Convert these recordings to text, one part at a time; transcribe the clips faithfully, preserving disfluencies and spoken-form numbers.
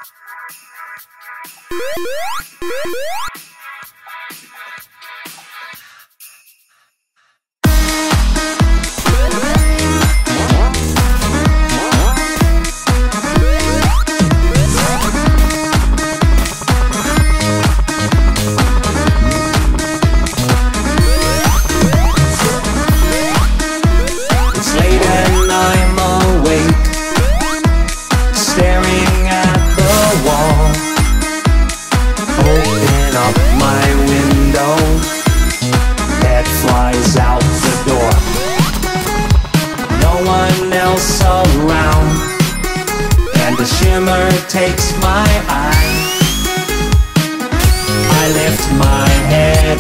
Takes my eye. I lift my head,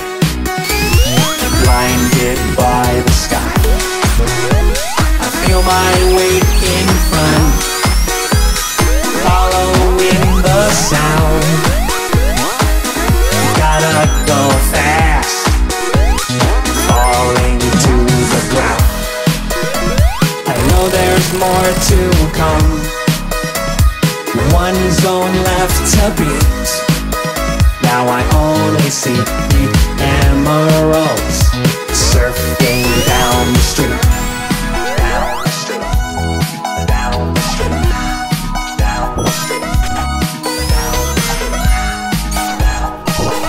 blinded by the sky. I feel my weight in front, following the sound. Gotta go fast, falling to the ground. I know there's more to come. One zone left to beat. Now I only see the emeralds surfing down the street. Down the street. Down the street. Down the street. Down the street. Down the street.